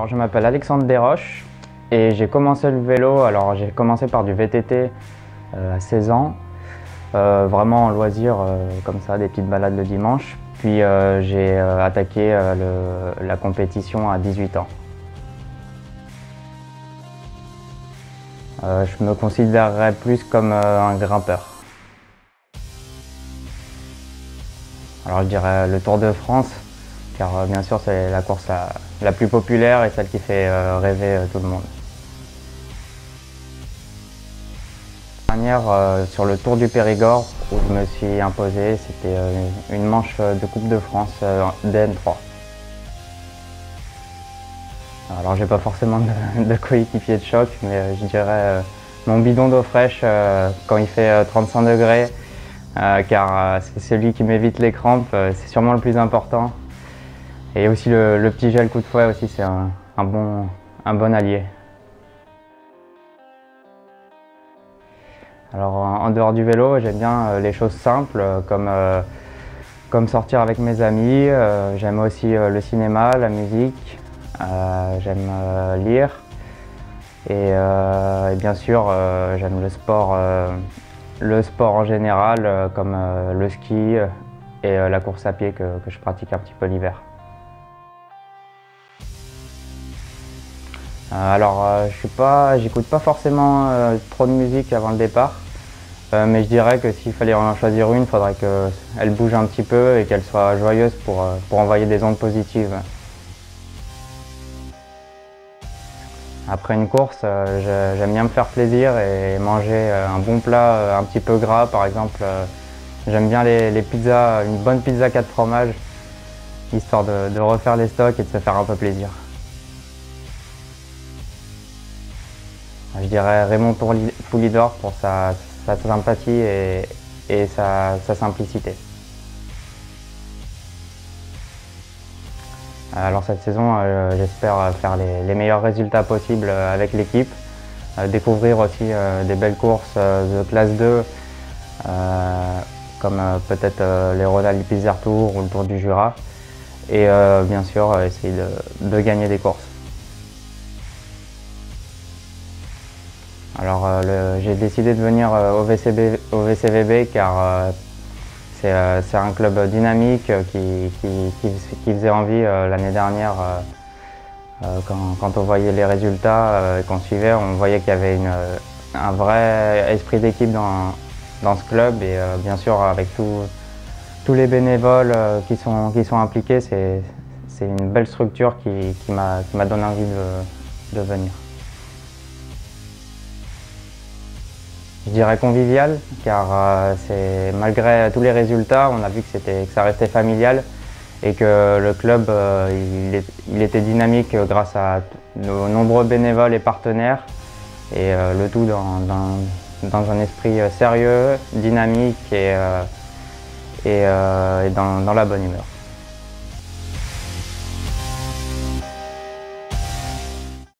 Alors, je m'appelle Alexandre Desroches et j'ai commencé le vélo. Alors, j'ai commencé par du VTT à 16 ans, vraiment en loisir, comme ça, des petites balades le dimanche. Puis j'ai attaqué la compétition à 18 ans. Je me considérerais plus comme un grimpeur. Alors je dirais le Tour de France, car bien sûr c'est la course la plus populaire et celle qui fait rêver tout le monde. Dernière sur le Tour du Périgord où je me suis imposé, c'était une manche de Coupe de France DN3. Alors j'ai pas forcément de coéquipier de choc, mais je dirais mon bidon d'eau fraîche quand il fait 35 degrés, car c'est celui qui m'évite les crampes, c'est sûrement le plus important. Et aussi le petit gel coup de fouet aussi, c'est un bon allié. Alors en dehors du vélo, j'aime bien les choses simples comme sortir avec mes amis. J'aime aussi le cinéma, la musique. J'aime lire et bien sûr j'aime le sport en général comme le ski et la course à pied que je pratique un petit peu l'hiver. Alors j'écoute pas forcément trop de musique avant le départ, mais je dirais que s'il fallait en choisir une, il faudrait qu'elle bouge un petit peu et qu'elle soit joyeuse pour envoyer des ondes positives. Après une course, j'aime bien me faire plaisir et manger un bon plat un petit peu gras. Par exemple, j'aime bien les pizzas, une bonne pizza 4 fromages, histoire de refaire les stocks et de se faire un peu plaisir. Je dirais Raymond Poulidor pour sa sympathie et sa simplicité. Alors cette saison, j'espère faire les meilleurs résultats possibles avec l'équipe, découvrir aussi des belles courses de classe 2, comme peut-être les Rhône-Alpes Isère Tour ou le Tour du Jura, et bien sûr essayer de gagner des courses. Alors j'ai décidé de venir au VCVB car c'est un club dynamique qui faisait envie l'année dernière. Quand on voyait les résultats et qu'on suivait, on voyait qu'il y avait un vrai esprit d'équipe dans ce club. Et bien sûr, avec tous les bénévoles qui sont impliqués, c'est une belle structure qui m'a donné envie de venir. Je dirais convivial, car malgré tous les résultats, on a vu que ça restait familial et que le club il était dynamique grâce à nos nombreux bénévoles et partenaires, et le tout dans un esprit sérieux, dynamique et dans la bonne humeur.